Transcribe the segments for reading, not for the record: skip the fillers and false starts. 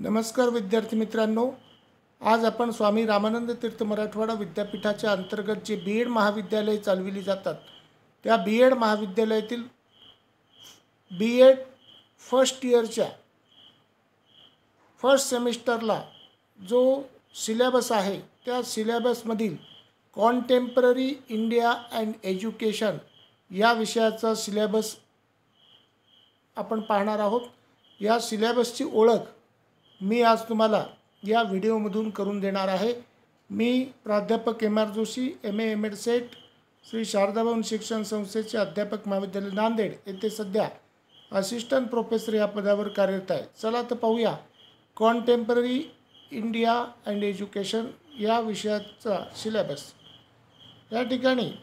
नमस्कार विद्यार्थी मित्रांनो, आज आपण स्वामी रामानंद तीर्थ मराठवाडा विद्यापीठाच्या अंतर्गत जे बी एड महाविद्यालय चालविली जातात त्या बी एड महाविद्यालयातील बी एड फर्स्ट इयरच्या फर्स्ट सेमिस्टरला जो सिलेबस आहे त्या सिलेबसमधील कॉन्टेम्पररी इंडिया अँड एज्युकेशन या विषयाचा सिलेबस आपण पाहणार आहोत। या सिलेबसची ओळख मी आज तुम्हाला या व्हिडिओमधून करून देणार आहे। मी प्राध्यापक M R Joshi M A Ed SET Shri Sharadabhavan शिक्षण संस्थेचे अध्यापक महाविद्यालय नांदेड येथे सध्या असिस्टंट प्रोफेसर या पदावर कार्यरत आहे। चला तर पाहूया कॉन्टेम्पररी इंडिया अँड एज्युकेशन या विषयाचा सिलेबस। या ठिकाणी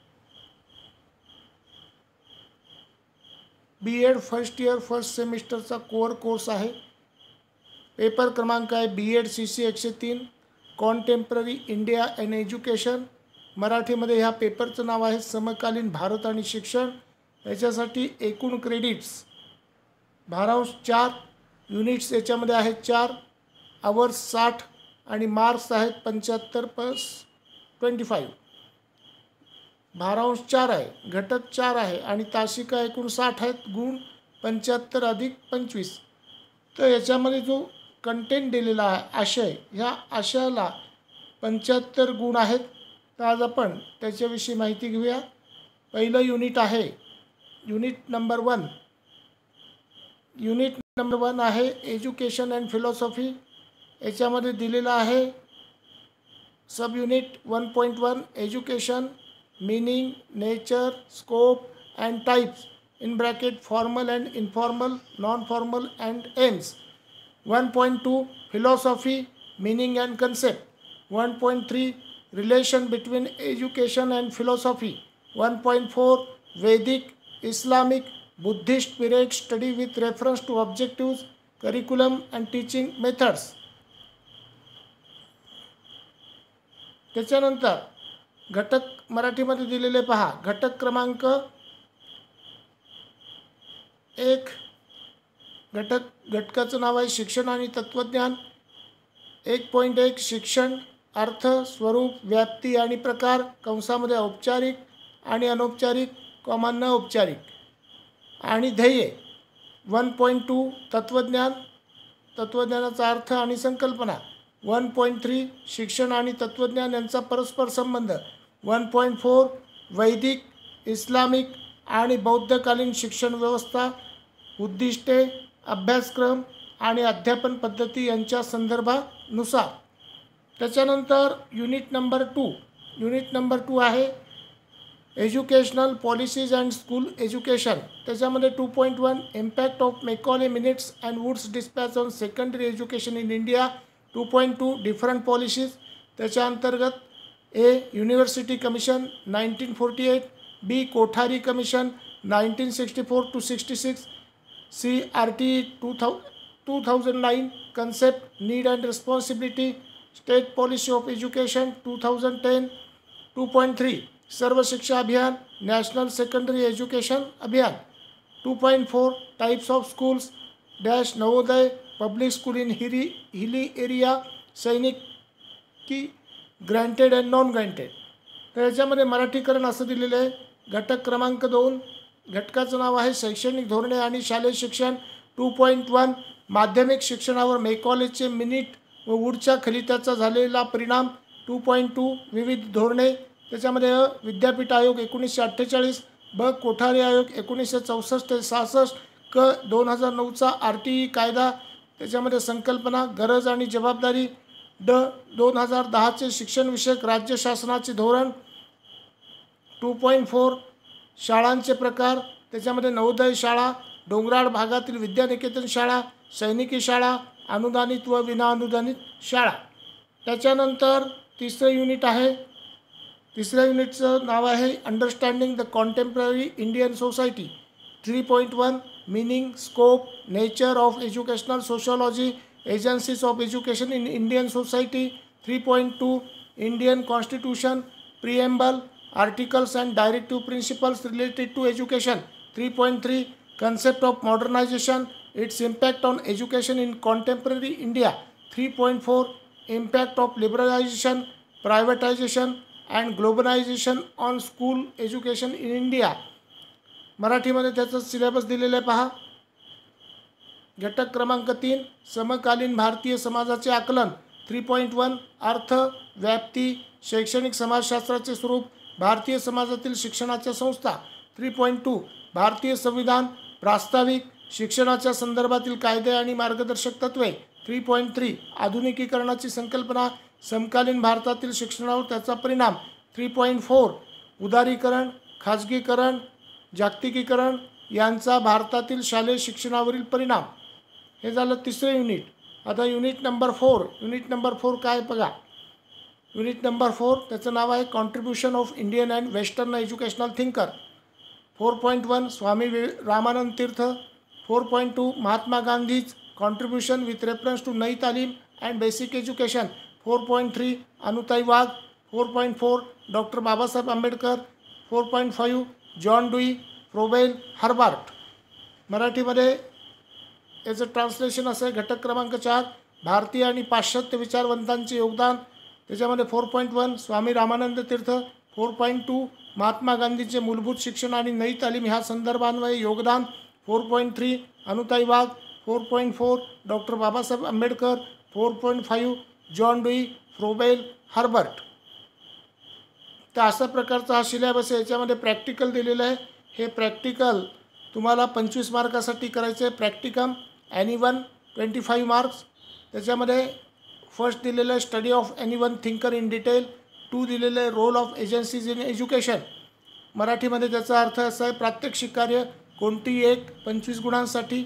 B Ed first year first सेमिस्टरचा कोअर कोर्स आहे। पेपर क्रमांक आहे B Ed C C 103 contemporary India and education. मराठीमध्ये ह्या पेपरचं नाव आहे समकालीन भारत आणि शिक्षण। याच्यासाठी एकूण क्रेडिट्स 12/4 युनिट्स याच्यामध्ये आहेत 4, आवर्स 60 आणि मार्क्स आहेत 75+25। 12/4 आहे, घटक 4 आहे आणि तासिका एकूण 60 आहेत, गुण 75 अधिक 25। तर याच्यामध्ये जो कंटेंट दिलेला आहे आशय, ह्या आशयाला 75 गुण आहेत। तर आज आपण त्याच्याविषयी माहिती घेऊया। पहिलं युनिट आहे युनिट नंबर 1। युनिट नंबर 1 आहे एज्युकेशन अँड फिलॉसॉफी। याच्यामध्ये दिलेला आहे sub unit 1.1 education meaning nature scope and types in bracket formal and informal non formal and aims. 1.2 philosophy meaning and concept। 1.3 relation between education and philosophy। 1.4 Vedic Islamic Buddhist period study with reference to objectives curriculum and teaching methods। त्याच्यानंतर घटक मराठीमध्ये दिलेले पहा। घटक क्रमांक 1 घटकाचं नाव आहे शिक्षण आणि तत्त्वज्ञान। 1.1 शिक्षण अर्थ स्वरूप व्याप्ती आणि प्रकार कंसामध्ये औपचारिक आणि अनौपचारिक न औपचारिक आणि ध्येय। 1.2 तत्त्वज्ञान तत्त्वज्ञानाचा अर्थ आणि संकल्पना। 1.3 शिक्षण आणि तत्त्वज्ञान यांचा परस्पर संबंध। 1.4 वैदिक इस्लामिक आणि बौद्धकालीन शिक्षण व्यवस्था उद्दिष्टे अभ्यासक्रम आणि अध्यापन पद्धती यांच्या संदर्भानुसार। त्याच्यानंतर युनिट नंबर 2 आहे educational policies and school education. त्याच्यामध्ये 2.1 impact of Macaulay minutes and Woods dispatch on secondary education in India. 2.2 different policies. त्याच्या अंतर्गत A university commission 1948, B Kothari commission 1964 to 66, CRT 2009 concept need and responsibility state policy of education 2010। 2.3 सर्व शिक्षा अभियान national secondary education अभियान। 2.4 types of schools dash Navodaya public school in hilly area सैनिकी granted and non granted. तर याच्यामध्ये मराठीकरण असं दिलेलं आहे। घटक क्रमांक 2 घटकाचं नाव आहे शैक्षणिक धोरणे आणि शालेय शिक्षण। 2.1 माध्यमिक शिक्षणावर मेकॉलेजचे मिनिट व वूडच्या खलित्याचा झालेला परिणाम। 2.2 विविध धोरणे। त्याच्यामध्ये विद्यापीठ आयोग 1948, ब कोठारी आयोग 1964 ते 66, क 2009चा RTE कायदा। त्याच्यामध्ये संकल्पना गरज आणि जबाबदारी। ड 2010चे शिक्षणविषयक राज्य शासनाचे धोरण। 2.4 शाळांचे प्रकार। त्याच्यामध्ये नवोदय शाळा, डोंगराळ भागातील विद्यानिकेतन शाळा, सैनिकी शाळा, अनुदानित व विनाअनुदानित शाळा। त्याच्यानंतर तिसरं युनिट आहे। तिसऱ्या युनिटचं नाव आहे understanding the contemporary Indian society. 3.1 meaning scope nature of educational sociology agencies of education in Indian society. 3.2 Indian constitution preamble articles and directive principles related to education। 3.3 concept of modernization its impact on education in contemporary India. 3.4 impact of liberalisation, privatisation and globalisation on school education in India. मराठीमध्ये त्याचं syllabus दिलेलं आहे पहा. घटक क्रमांक 3 समकालीन भारतीय समाजाचे आकलन. 3.1 अर्थ, व्याप्ती, शैक्षणिक समाजशास्त्राचे स्वरूप, भारतीय समाजातील शिक्षणाच्या संस्था. 3.2 भारतीय संविधान, प्रास्ताविक, शिक्षणाच्या संदर्भातील कायदे आणि मार्गदर्शक तत्त्वे. 3.3 आधुनिकीकरणाची संकल्पना, समकालीन भारतातील शिक्षणावर त्याचा परिणाम. 3.4 उदारीकरण, खाजगीकरण, जागतिकीकरण यांचा भारतातील शालेय शिक्षणावरील परिणाम. हे झालं तिसरे युनिट. आता युनिट नंबर 4. युनिट नंबर 4 काय बघा. युनिट नंबर 4 त्याचं नाव आहे contribution of Indian and Western educational thinker. 4.1 Swami Ramanand Tirth. 4.2 Mahatma Gandhi's contribution with reference to Nai Talim and basic education. 4.3 Anutai Wagh. 4.4 doctor Babasaheb Ambedkar. 4.5 John Dewey, Froebel, Herbart. मराठीमध्ये याचं ट्रान्सलेशन असं आहे. घटक क्रमांक 4 भारतीय आणि पाश्चात्य विचारवंतांचे योगदान. त्याच्यामध्ये 4.1 स्वामी रामानंद तीर्थ. 4.2 महात्मा गांधीचे मूलभूत शिक्षण आणि नई तालीम ह्या संदर्भान्वये योगदान. 4.3 Anutai Wagh. 4.4 doctor Babasaheb Ambedkar. 4.5 John Dewey, Froebel, Herbart. तर अशा प्रकारचा हा सिलेबस आहे. याच्यामध्ये प्रॅक्टिकल दिलेलं आहे. हे प्रॅक्टिकल तुम्हाला 25 मार्कासाठी करायचं आहे. Practicum any one 25 marks. त्याच्यामध्ये फर्स्ट दिलेलं आहे study of any one thinker in detail. 2 दिलेलं आहे role of agencies in education. मराठीमध्ये त्याचा अर्थ असा आहे प्रात्यक्षिक कार्य कोणतीही एक 25 गुणांसाठी.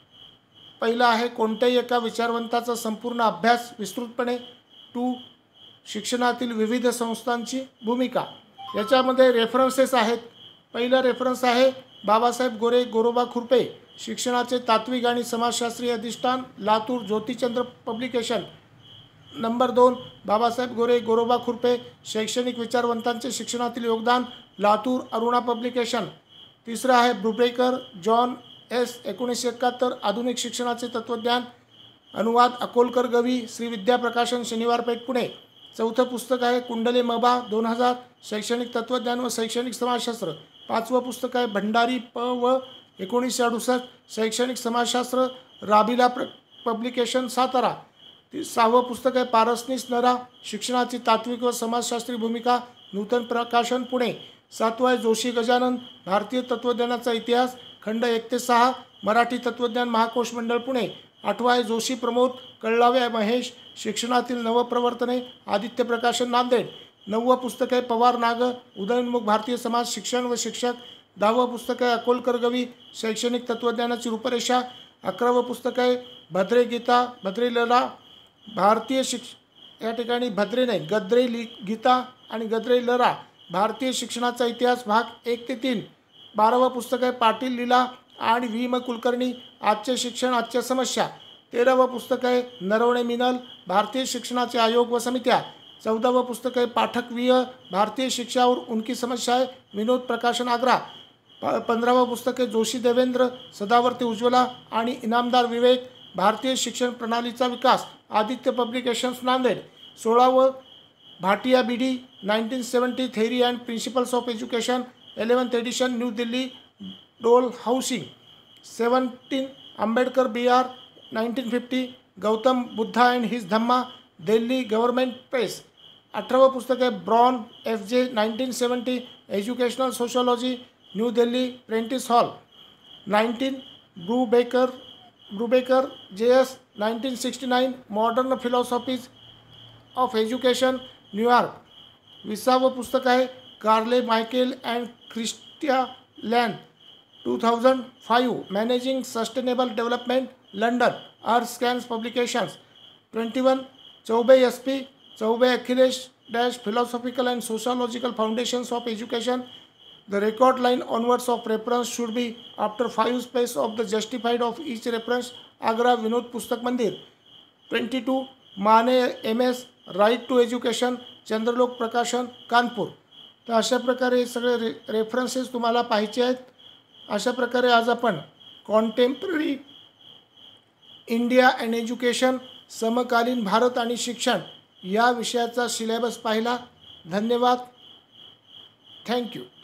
पहिला आहे कोणत्याही एका विचारवंताचा संपूर्ण अभ्यास विस्तृतपणे. 2 शिक्षणातील विविध संस्थांची भूमिका. याच्यामध्ये रेफरन्सेस आहेत. पहिला रेफरन्स आहे बाबासाहेब गोरे गोरोबा खुरपे, शिक्षणाचे तात्विक आणि समाजशास्त्रीय अधिष्ठान, लातूर ज्योतिचंद्र पब्लिकेशन. नंबर 2 बाबासाहेब गोरे गोरोबा खुरपे, शैक्षणिक विचारवंतांचे शिक्षणातील योगदान, लातूर अरुणा पब्लिकेशन. तिसरं आहे ब्रुबेकर जॉन एस 1971 आधुनिक शिक्षणाचे तत्त्वज्ञान, अनुवाद अकोलकर गवी, श्री विद्या प्रकाशन, शनिवारपेठ, पुणे. चौथं पुस्तक आहे कुंडले मबा 2000 शैक्षणिक तत्त्वज्ञान व शैक्षणिक समाजशास्त्र. 5वं पुस्तक आहे भंडारी प व 1968 शैक्षणिक समाजशास्त्र, राबिला पब्लिकेशन, सातारा. 6वं पुस्तक आहे पारसनीस नरा, शिक्षणाची तात्विक व समाजशास्त्रीय भूमिका, नूतन प्रकाशन, पुणे. 7वं आहे जोशी गजानन, भारतीय तत्त्वज्ञानाचा इतिहास, खंड 1 ते 6, मराठी तत्त्वज्ञान महाकोश मंडळ, पुणे. 8वं आहे जोशी प्रमोद, कळलावे महेश, शिक्षणातील नवप्रवर्तने, आदित्य प्रकाशन, नांदेड. 9वं पुस्तक आहे पवार नाग, उदयोन्मुख भारतीय समाज, शिक्षण व शिक्षक. 10वं पुस्तक आहे अकोलकर गवी, शैक्षणिक तत्त्वज्ञानाची रूपरेषा. 11वं पुस्तक आहे भद्रे गीता भद्रे लला, भारतीय या ठिकाणी भद्रे नाही गद्रे गीता आणि गद्रे लरा, भारतीय शिक्षणाचा इतिहास, भाग 1 ते 3. 12वं पुस्तक आहे पाटील लीला आणि व्ही म कुलकर्णी, आजचे शिक्षण आजच्या समस्या. 13वं पुस्तक आहे नरवणे मिनल, भारतीय शिक्षणाचे आयोग व समित्या. 14वं पुस्तक आहे पाठक व्ही, भारतीय शिक्षा और उनकी समस्या आहे, विनोद प्रकाशन, आग्रा. 15वं पुस्तक आहे जोशी देवेंद्र, सदावर्ती उज्ज्वला आणि इनामदार विवेक, भारतीय शिक्षण प्रणालीचा विकास, आदित्य पब्लिकेशन्स, नांदेड. 16वं Bhatia B D 1970 theory and principles of education, 11th edition, new Delhi डोल housing. 17 Ambedkar BR 1950, Gautam Buddha and his Dhamma, Delhi government press. 18वं पुस्तक आहे Brown FJ 1970 educational sociology, new Delhi Prentice Hall. 19 Brubacher JS 1969 modern philosophies of education, New York. 20वं पुस्तक आहे Carley Michael and Christie land 2005 managing sustainable development, London, अर्थ scans publications. 21 Choubey SP, Choubey Akhilesh dash philosophical and sociological foundations of education, the record line onwards of reference should be after 5 space of the justified of each reference, Agra Vinod Pustak Mandir. 22 Mane MS right to education, Chandralok Prakashan, Kanpur. तर अशा प्रकारे हे सगळे references तुम्हाला पाहिजे आहेत. अशा प्रकारे आज आपण कॉन्टेम्पररी इंडिया अँड एज्युकेशन, समकालीन भारत आणि शिक्षण या विषयाचा सिलेबस पाहिला. धन्यवाद. थँक्यू.